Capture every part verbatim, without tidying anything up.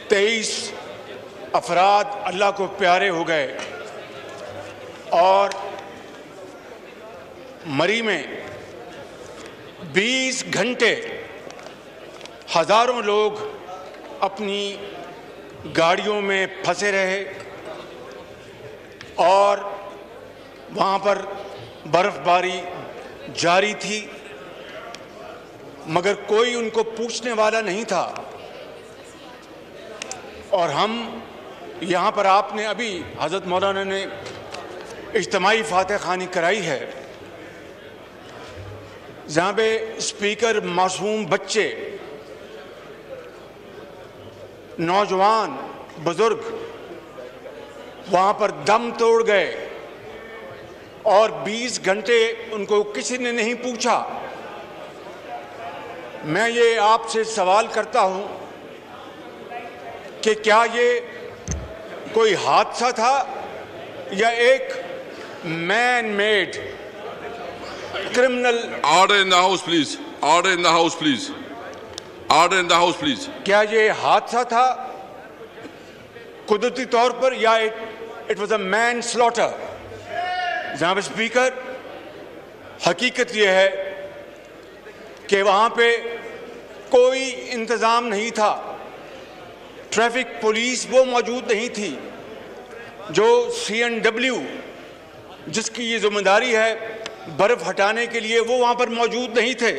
तेईस अफराद अल्लाह को प्यारे हो गए और मरी में बीस घंटे हज़ारों लोग अपनी गाड़ियों में फंसे रहे और वहाँ पर बर्फ़बारी जारी थी, मगर कोई उनको पूछने वाला नहीं था। और हम यहाँ पर, आपने अभी हज़रत मौलाना ने इज्तिमाई फातिहा ख़वानी कराई है, जहाँ पे स्पीकर मासूम बच्चे, नौजवान, बुजुर्ग वहाँ पर दम तोड़ गए और बीस घंटे उनको किसी ने नहीं पूछा। मैं ये आपसे सवाल करता हूँ कि क्या ये कोई हादसा था या एक man made criminal? Order in the house please. Order in the house please. Order in the house please. क्या ये हादसा था कुदरती तौर पर या it was a manslaughter? जनाब स्पीकर, हकीकत यह है कि वहाँ पे कोई इंतज़ाम नहीं था, ट्रैफिक पुलिस वो मौजूद नहीं थी जो सी एन डब्ल्यू जिसकी ये जिम्मेदारी है बर्फ़ हटाने के लिए, वो वहाँ पर मौजूद नहीं थे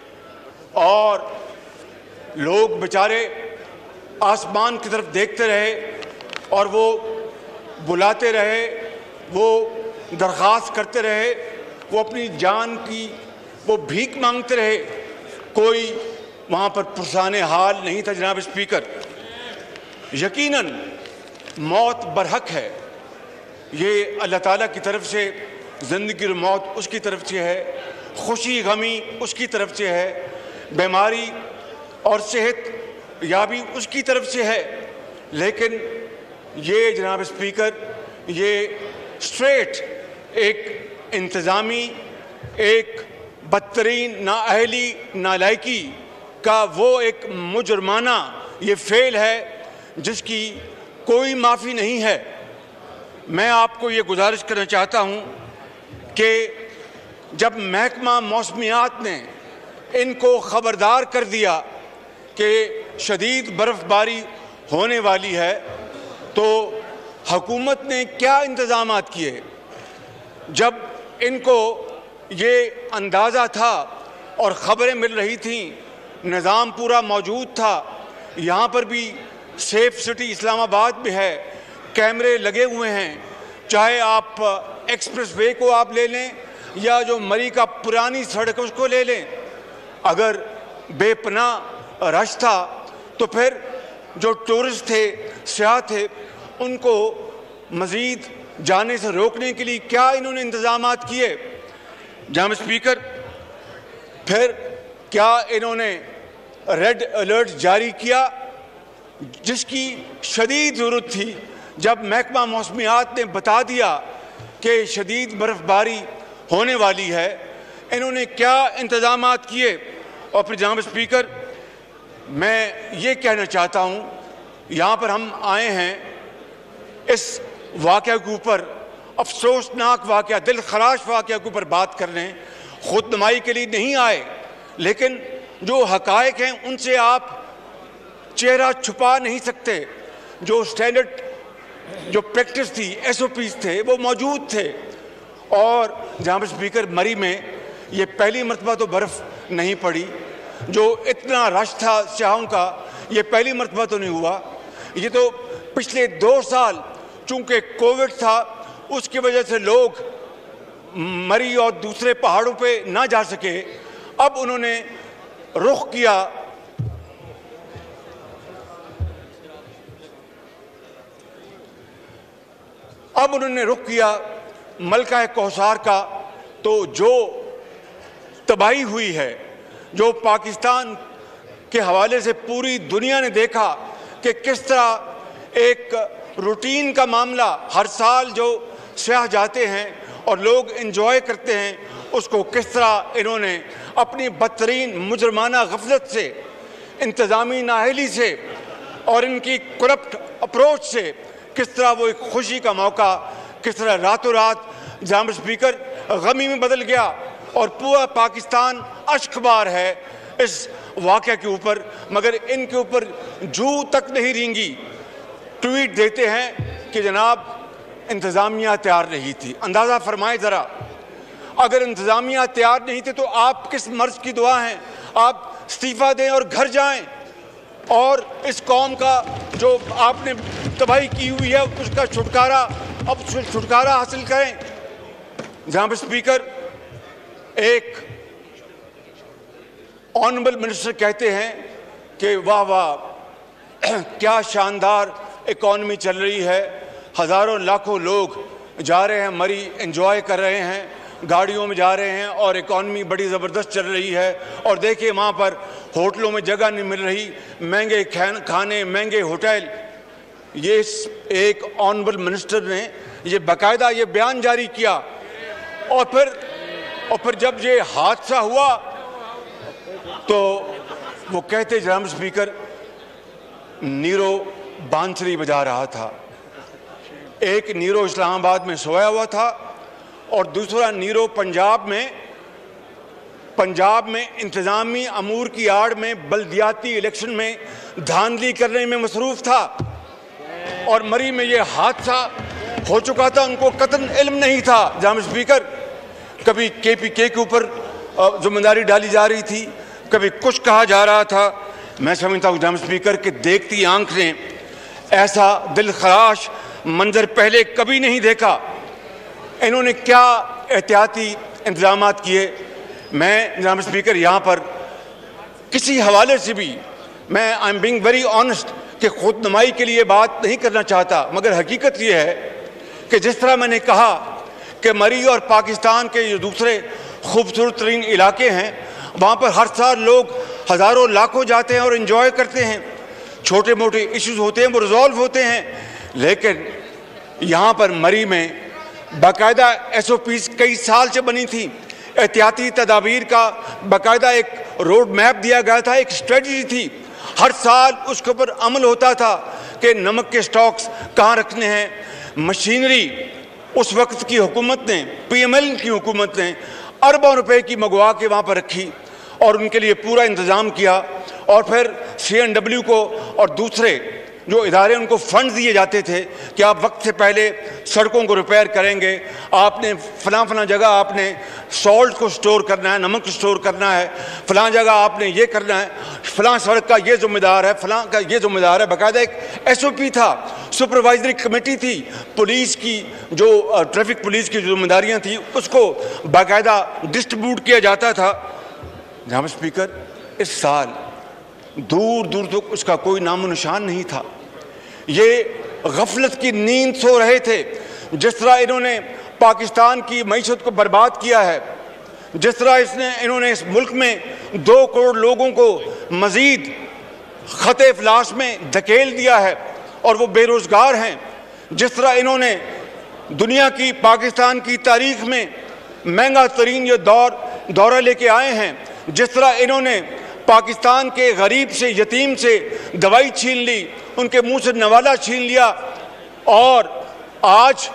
और लोग बेचारे आसमान की तरफ देखते रहे और वो बुलाते रहे, वो दरख्वास्त करते रहे, वो अपनी जान की वो भीख मांगते रहे। कोई वहाँ पर पुरसाने हाल नहीं था। जनाब स्पीकर, यकीनन मौत बरहक है, ये अल्लाह ताला की तरफ से, ज़िंदगी और मौत उसकी तरफ से है, खुशी गमी उसकी तरफ से है, बीमारी और सेहत याबी उसकी तरफ से है। लेकिन ये जनाब स्पीकर, ये स्ट्रेट एक इंतज़ामी, एक बदतरीन नाअहली, नालायकी का वो एक मुजरमाना ये फेल है जिसकी कोई माफ़ी नहीं है। मैं आपको ये गुजारिश करना चाहता हूँ कि जब महकमा मौसमियात ने इनको ख़बरदार कर दिया कि शदीद बर्फ़बारी होने वाली है, तो हुकूमत ने क्या इंतज़ामात किए? जब इनको ये अंदाज़ा था और ख़बरें मिल रही थीं, निज़ाम पूरा मौजूद था, यहाँ पर भी सेफ सिटी इस्लामाबाद में है, कैमरे लगे हुए हैं, चाहे आप एक्सप्रेस वे को आप ले लें या जो मरी का पुरानी सड़क है उसको ले लें। अगर बेपनाह रश था तो फिर जो टूरिस्ट थे, सयाह थे, उनको मज़ीद जाने से रोकने के लिए क्या इन्होंने इंतज़ामात किए? जनाब स्पीकर, फिर क्या इन्होंने रेड अलर्ट जारी किया जिसकी शदीद ज़रूरत थी? जब महकमा मौसमियात ने बता दिया कि शदीद बर्फ़बारी होने वाली है, इन्होंने क्या इंतज़ामात किए? और फिर जनाब स्पीकर, मैं ये कहना चाहता हूँ, यहाँ पर हम आए हैं इस वाक़या के ऊपर, अफसोसनाक वाक़या, दिल खराश वाक़या के ऊपर बात करने, खुद नुमाई के लिए नहीं आए। लेकिन जो हक़ाइक़ हैं उनसे आप चेहरा छुपा नहीं सकते। जो स्टैंडर्ड, जो प्रैक्टिस थी, एस ओ पीज़ थे, वो मौजूद थे। और जनाब स्पीकर, मरी में ये पहली मरतबा तो बर्फ़ नहीं पड़ी, जो इतना रश था स्याहों का, ये पहली मरतबा तो नहीं हुआ। ये तो पिछले दो साल चूँकि कोविड था, उसकी वजह से लोग मरी और दूसरे पहाड़ों पे ना जा सके। अब उन्होंने रुख किया अब उन्होंने रुख किया मलका कौसार का। तो जो तबाही हुई है, जो पाकिस्तान के हवाले से पूरी दुनिया ने देखा कि किस तरह एक रूटीन का मामला, हर साल जो सयाह जाते हैं और लोग एंजॉय करते हैं, उसको किस तरह इन्होंने अपनी बदतरीन मुजरमाना गफलत से, इंतज़ामी नाअहली से और इनकी करप्ट अप्रोच से किस तरह वो एक खुशी का मौका किस तरह रातों रात जनाब स्पीकर गमी में बदल गया और पूरा पाकिस्तान अश्कबार है इस वाक़े के ऊपर, मगर इनके ऊपर जू तक नहीं रेंगी। ट्वीट देते हैं कि जनाब इंतज़ामिया तैयार नहीं थी। अंदाज़ा फरमाएं ज़रा, अगर इंतज़ामिया तैयार नहीं थे तो आप किस मर्ज़ की दुआ हैं? आप इस्तीफ़ा दें और घर जाएं और इस कौम का जो आपने तबाही की हुई है उसका छुटकारा अब छुटकारा हासिल करें। जनाब स्पीकर, एक ऑनरेबल मिनिस्टर कहते हैं कि वाह वाह क्या शानदार इकॉनमी चल रही है, हज़ारों लाखों लोग जा रहे हैं, मरी एंजॉय कर रहे हैं, गाड़ियों में जा रहे हैं और इकॉनमी बड़ी ज़बरदस्त चल रही है। और देखिए वहाँ पर होटलों में जगह नहीं मिल रही, महंगे खाने, महंगे होटल। ये एक ऑनरेबल मिनिस्टर ने ये बाकायदा ये बयान जारी किया और फिर और फिर जब ये हादसा हुआ तो वो कहते जनाब स्पीकर नीरो बांसुरी बजा रहा था। एक नीरो इस्लामाबाद में सोया हुआ था और दूसरा नीरो पंजाब में पंजाब में इंतज़ामी अमूर की आड़ में बल्दियाती इलेक्शन में धांधली करने में मसरूफ़ था और मरी में ये हादसा हो चुका था। उनको कतन इल्म नहीं था। जनाब स्पीकर, कभी के पी के के ऊपर जिम्मेदारी डाली जा रही थी, कभी कुछ कहा जा रहा था। मैं समझता हूँ जनाब स्पीकर कि देखती आंख ने ऐसा दिल खराश मंजर पहले कभी नहीं देखा। इन्होंने क्या एहतियाती इंतजाम किए। मैं जनाब स्पीकर यहाँ पर किसी हवाले से भी मैं I am being very honest कि खुद नुमाई के लिए बात नहीं करना चाहता, मगर हकीकत ये है कि जिस तरह मैंने कहा कि मरी और पाकिस्तान के जो दूसरे खूबसूरत तरीन इलाके हैं वहाँ पर हर साल लोग हज़ारों लाखों जाते हैं और इन्जॉय करते हैं, छोटे मोटे इश्यूज़ होते हैं वो रिजॉल्व होते हैं। लेकिन यहाँ पर मरी में बाकायदा एस ओ पीज़ कई साल से बनी थी, एहतियाती तदाबीर का बाकायदा एक रोड मैप दिया गया था, एक स्ट्रेटजी थी, हर साल उसके ऊपर अमल होता था कि नमक के स्टॉक्स कहाँ रखने हैं। मशीनरी उस वक्त की हुकूमत ने, पी एम एल की हुकूमत ने अरबों रुपए की मंगवा के वहाँ पर रखी और उनके लिए पूरा इंतज़ाम किया और फिर सी एन डब्ल्यू को और दूसरे जो इदारे उनको फंड दिए जाते थे कि आप वक्त से पहले सड़कों को रिपेयर करेंगे, आपने फलां फलां जगह आपने सॉल्ट को स्टोर करना है, नमक स्टोर करना है, फलां जगह आपने ये करना है, फलां सड़क का ये जिम्मेदार है, फलां का ये जिम्मेदार है। बाकायदा एक एस ओ पी था, सुपरवाइजरी कमेटी थी, पुलिस की जो ट्रैफिक पुलिस की जो जिम्मेदारियाँ थी उसको बाकायदा डिस्ट्रीब्यूट किया जाता था। जनाब स्पीकर, इस साल दूर दूर तक उसका कोई नामो निशान नहीं था। ये गफलत की नींद सो रहे थे। जिस तरह इन्होंने पाकिस्तान की मईशत को बर्बाद किया है, जिस तरह इसने इन्होंने इस मुल्क में दो करोड़ लोगों को मजीद खते इफलास में धकेल दिया है और वो बेरोज़गार हैं, जिस तरह इन्होंने दुनिया की पाकिस्तान की तारीख में महंगा तरीन ये दौर दौरा लेके आए हैं, जिस तरह इन्होंने पाकिस्तान के गरीब से यतीम से दवाई छीन ली, उनके मुंह से नवाला छीन लिया और आज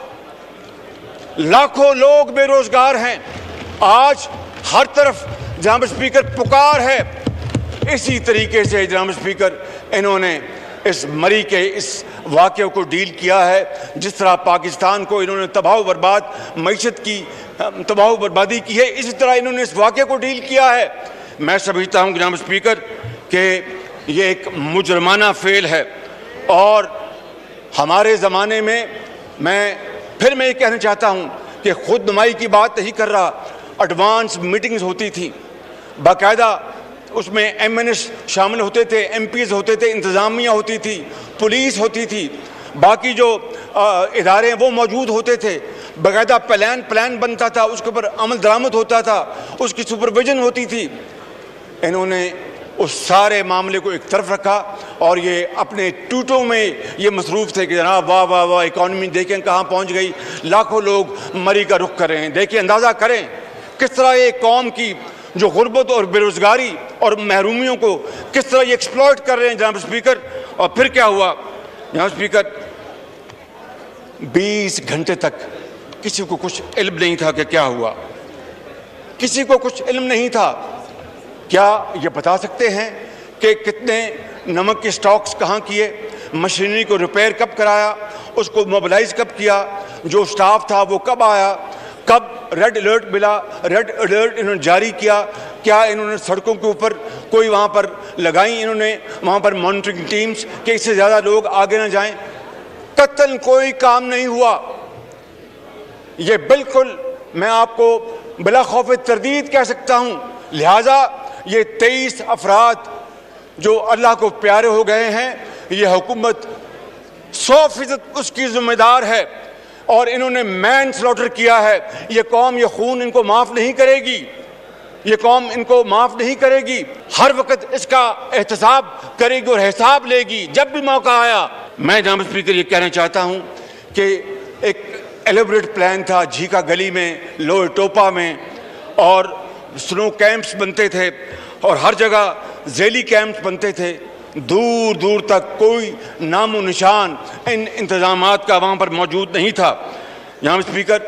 लाखों लोग बेरोजगार हैं। आज हर तरफ जनाब स्पीकर पुकार है। इसी तरीके से जनाब स्पीकर इन्होंने इस मरी के इस वाक़े को डील किया है। जिस तरह पाकिस्तान को इन्होंने तबाह बर्बाद मईशत की तबाह बर्बादी की है, इसी तरह इन्होंने इस वाक़े को डील किया है। मैं समझता हूँ जनाब स्पीकर कि ये एक मुजरमाना फेल है और हमारे ज़माने में मैं फिर मैं ये कहना चाहता हूँ कि खुद नुमाई की बात नहीं कर रहा, एडवांस मीटिंग्स होती थी, बाकायदा उसमें एम एन एस शामिल होते थे, एम पीज़ होते थे, इंतज़ामिया होती थी, पुलिस होती थी, बाकी जो इदारे हैं वो मौजूद होते थे, बाकायदा प्लान प्लान बनता था, उसके ऊपर अमल दरामद होता था, उसकी सुपरविजन होती थी। इन्होंने उस सारे मामले को एक तरफ रखा और ये अपने ट्वीटों में ये मसरूफ़ थे कि जनाब वाह वाह वाह इकॉनमी देखें कहाँ पहुँच गई, लाखों लोग मरी का रुख कर रहे हैं। देखिए, अंदाज़ा करें किस तरह ये कौम की जो गुर्बत और बेरोज़गारी और महरूमियों को किस तरह ये एक्सप्लॉइट कर रहे हैं जनाब स्पीकर। और फिर क्या हुआ जनाब स्पीकर, बीस घंटे तक किसी को कुछ इल्म नहीं था कि क्या हुआ, किसी को कुछ इल्म नहीं था। क्या ये बता सकते हैं कि कितने नमक के स्टॉक्स कहाँ किए, मशीनरी को रिपेयर कब कराया, उसको मोबिलाइज कब किया, जो स्टाफ था वो कब आया, कब रेड अलर्ट मिला, रेड अलर्ट इन्होंने जारी किया, क्या इन्होंने सड़कों के ऊपर कोई वहाँ पर लगाई, इन्होंने वहाँ पर मॉनिटरिंग टीम्स कि इससे ज़्यादा लोग आगे ना जाएं, कतन कोई काम नहीं हुआ। ये बिल्कुल मैं आपको बिला खौफ तरदीद कह सकता हूँ। लिहाजा ये तेईस अफराद जो अल्लाह को प्यारे हो गए हैं, ये हुकूमत सौ फीसद उसकी जिम्मेदार है और इन्होंने मैन स्लॉटर किया है। ये कौम ये खून इनको माफ़ नहीं करेगी, ये कौम इनको माफ़ नहीं करेगी, हर वक्त इसका एहतसाब करेगी और हिसाब लेगी जब भी मौका आया। मैं जनाब स्पीकर ये कहना चाहता हूँ कि एक एलेबरेट प्लान था झीका गली में, लोअर टोपा में, और स्नो कैंप्स बनते थे और हर जगह झेली कैंप्स बनते थे, दूर दूर तक कोई नामो निशान इन इंतजामात का वहाँ पर मौजूद नहीं था। जनाब स्पीकर,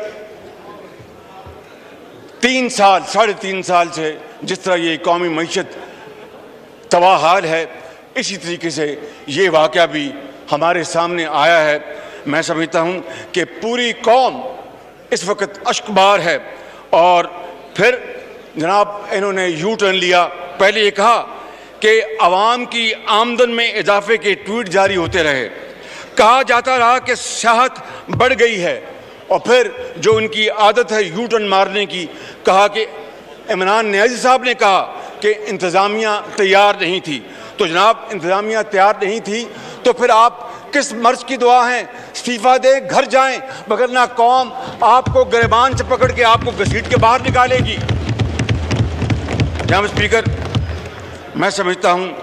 तीन साल साढ़े तीन साल से जिस तरह ये कौमी मईशत तबाहाल है, इसी तरीके से ये वाक़या भी हमारे सामने आया है। मैं समझता हूँ कि पूरी कौम इस वक्त अश्कबार है। और फिर जनाब इन्होंने यू टर्न लिया। पहले ये कहा कि आवाम की आमदन में इजाफे के ट्वीट जारी होते रहे, कहा जाता रहा कि सियाहत बढ़ गई है, और फिर जो उनकी आदत है यू टर्न मारने की, कहा कि इमरान नियाज़ी साहब ने कहा कि इंतज़ामिया तैयार नहीं थी। तो जनाब इंतज़ामिया तैयार नहीं थी तो फिर आप किस मर्ज की दुआ हैं, इस्तीफ़ा दें, घर जाएं, वगरना कौम आपको गिरबान से पकड़ के आपको घसीट के बाहर निकालेगी। जनाब स्पीकर, मैं समझता हूँ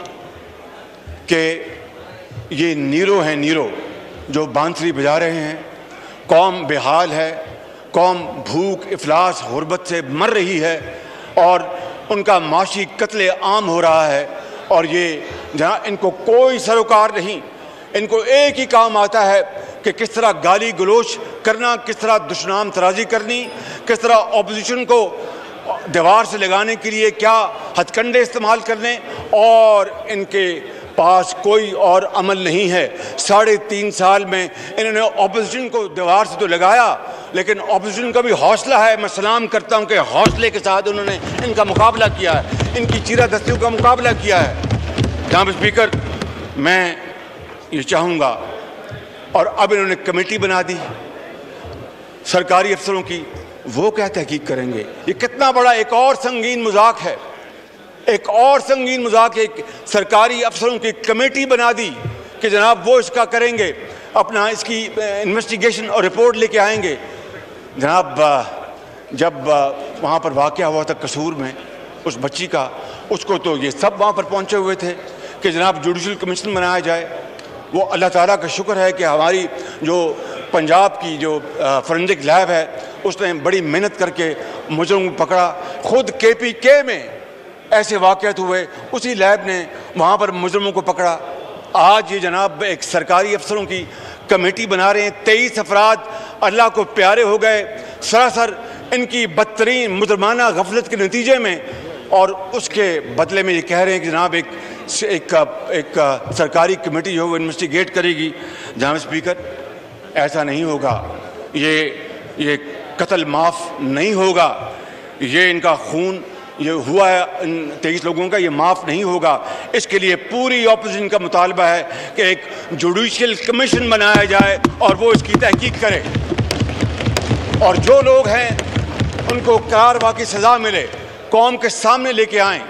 कि ये नीरो हैं, नीरो जो बांसुरी बजा रहे हैं। कौम बेहाल है, कौम भूख, इफलास, गुर्बत से मर रही है और उनका माशी कत्ले आम हो रहा है। और ये जहाँ इनको कोई सरोकार नहीं, इनको एक ही काम आता है कि किस तरह गाली गलोच करना, किस तरह दुश्मनाम तराजी करनी, किस तरह ऑपोजिशन को दीवार से लगाने के लिए क्या हथकंडे इस्तेमाल करने, और इनके पास कोई और अमल नहीं है। साढ़े तीन साल में इन्होंने ऑपोजिशन को दीवार से तो लगाया, लेकिन ऑपोजिशन का भी हौसला है। मैं सलाम करता हूं कि हौसले के साथ उन्होंने इनका मुकाबला किया है, इनकी चीरा दस्तियों का मुकाबला किया है। जनाब स्पीकर, मैं ये चाहूँगा, और अब इन्होंने कमेटी बना दी सरकारी अफसरों की, वो क्या तहकीक करेंगे? ये कितना बड़ा एक और संगीन मजाक है, एक और संगीन मजाक है। एक सरकारी अफसरों की कमेटी बना दी कि जनाब वो इसका करेंगे, अपना इसकी इन्वेस्टिगेशन और रिपोर्ट लेके आएंगे। जनाब जब वहाँ पर वाक़या हुआ था कसूर में उस बच्ची का, उसको तो ये सब वहाँ पर पहुँचे हुए थे कि जनाब जुडिशल कमीशन बनाया जाए। वो अल्लाह ताला का शुक्र है कि हमारी जो पंजाब की जो फॉरेंसिक लैब है उसने बड़ी मेहनत करके मुजरिम को पकड़ा। खुद के पी के में ऐसे वाक़यात हुए, उसी लैब ने वहाँ पर मुजरिमों को पकड़ा। आज ये जनाब एक सरकारी अफसरों की कमेटी बना रहे हैं। तेईस अफराद अल्लाह को प्यारे हो गए सरासर इनकी बदतरीन मुजरमाना गफलत के नतीजे में, और उसके बदले में ये कह रहे हैं कि जनाब एक एक, एक सरकारी कमेटी जो है वो इन्वेस्टिगेट करेगी। जनाब स्पीकर, ऐसा नहीं होगा। ये ये कत्ल माफ़ नहीं होगा, ये इनका खून ये हुआ है इन तेईस लोगों का, ये माफ़ नहीं होगा। इसके लिए पूरी ऑपोजिशन का मुतालबा है कि एक जुडिशियल कमीशन बनाया जाए और वो इसकी तहकीक करे, और जो लोग हैं उनको करारवा की सज़ा मिले, कौम के सामने लेके आएँ।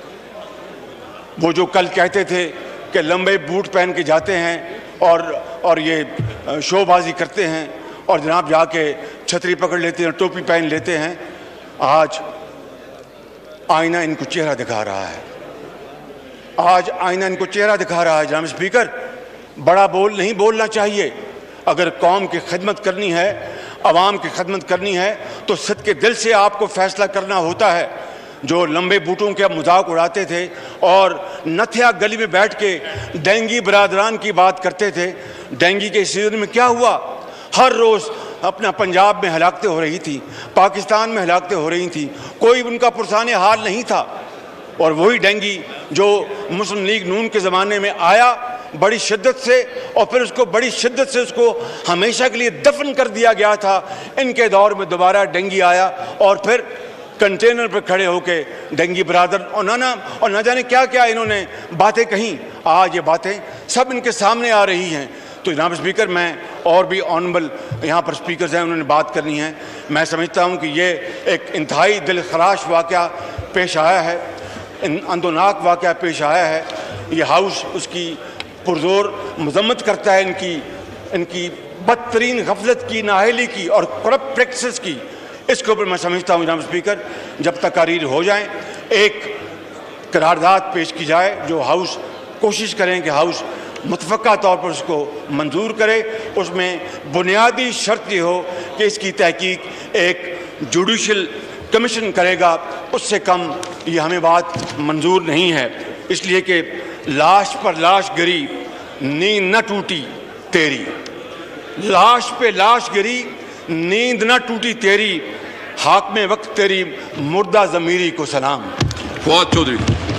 वो जो कल कहते थे कि लंबे बूट पहन के जाते हैं और और ये शोबाजी करते हैं और जनाब जाके छतरी पकड़ लेते हैं, टोपी पहन लेते हैं, आज आईना इनको चेहरा दिखा रहा है। आज आईना इनको चेहरा दिखा रहा है। जनाब स्पीकर, बड़ा बोल नहीं बोलना चाहिए। अगर कौम की खिदमत करनी है, आवाम की खिदमत करनी है, तो सद के दिल से आपको फैसला करना होता है। जो लंबे बूटों के मजाक उड़ाते थे और नथिया गली में बैठ के डेंगी बरादरान की बात करते थे। डेंगी के सीजन में क्या हुआ? हर रोज़ अपना पंजाब में हलाकतें हो रही थी, पाकिस्तान में हलाकतें हो रही थी, कोई उनका पुरसाने हाल नहीं था। और वही डेंगी जो मुस्लिम लीग नून के ज़माने में आया बड़ी शिद्दत से, और फिर उसको बड़ी शिद्दत से उसको हमेशा के लिए दफन कर दिया गया था। इनके दौर में दोबारा डेंगी आया और फिर कंटेनर पर खड़े होके डेंगी बरादर और ना ना और ना जाने क्या क्या इन्होंने बातें कहीं। आज ये बातें सब इनके सामने आ रही हैं। तो जनाब स्पीकर, मैं और भी ऑनरेबल यहाँ पर स्पीकर्स हैं, उन्होंने बात करनी है। मैं समझता हूँ कि ये एक इंतहाई दिल खराश वाक़या पेश आया है, अंदोनाक वाक़या पेश आया है। ये हाउस उसकी पुरजोर मजम्मत करता है इनकी इनकी बदतरीन गफलत की, नाअहली की और करप्ट प्रैक्टिसेस की। इसके ऊपर मैं समझता हूँ जनाब स्पीकर, जब तकारीर हो जाएं एक करारदाद पेश की जाए जो हाउस कोशिश करें कि हाउस मुतफ़क्का तौर पर उसको मंजूर करे। उसमें बुनियादी शर्त ये हो कि इसकी तहकीक एक जुडिशल कमीशन करेगा, उससे कम ये हमें बात मंजूर नहीं है। इसलिए कि लाश पर लाश गिरी, नींद न टूटी तेरी, लाश पे लाश गिरी, नींद न टूटी तेरी, हाक में वक्त तेरी मुर्दा ज़मीरी को सलाम। फवाद चौधरी।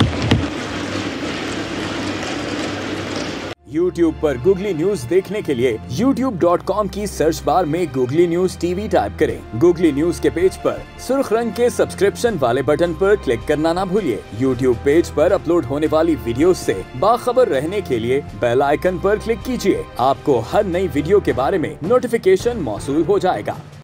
YouTube पर गूगली न्यूज देखने के लिए यूट्यूब डॉट कॉम की सर्च बार में गूगली न्यूज टीवी टाइप करें। गूगली न्यूज के पेज पर सुर्ख रंग के सब्सक्रिप्शन वाले बटन पर क्लिक करना ना भूलिए। YouTube पेज पर अपलोड होने वाली वीडियोस से बाखबर रहने के लिए बेल आइकन पर क्लिक कीजिए। आपको हर नई वीडियो के बारे में नोटिफिकेशन मौसूल हो जाएगा।